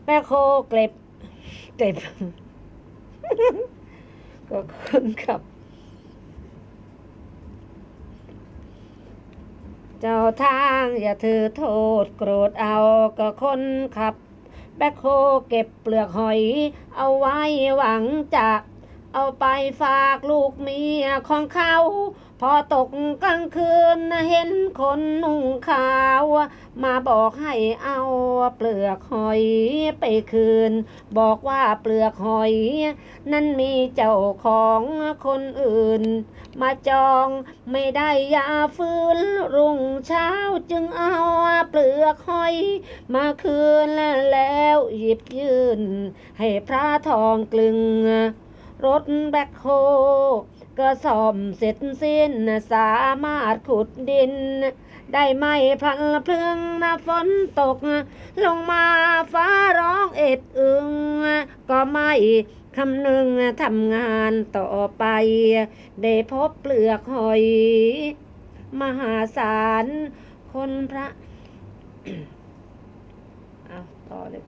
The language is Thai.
แม่โคเก็บก็คนขับเจ้าทางอย่าถือโทษโกรธเอาก็คนขับแบคโฮเก็บเปลือกหอยเอาไว้หวังจะเอาไปฝากลูกเมียของเขาพอตกกลางคืนเห็นคนนุ่งขาวมาบอกให้เอาเปลือกหอยไปคืนบอกว่าเปลือกหอยนั้นมีเจ้าของคนอื่นมาจองไม่ได้ยาฟื้นรุ่งเช้าจึงเอาเปลือกหอยมาคืนแล้วหยิบยื่นให้พระทองกลึงรถแบคโฮก็ซ่อมเสร็จสิ้นสามารถขุดดินได้ไม่พลันเพลิงฝนตกลงมาฟ้าร้องเอ็ดอึงก็ไม่คำนึงทำงานต่อไปได้พบเปลือกหอยมหาศาลคนพระ เอาต่อเลย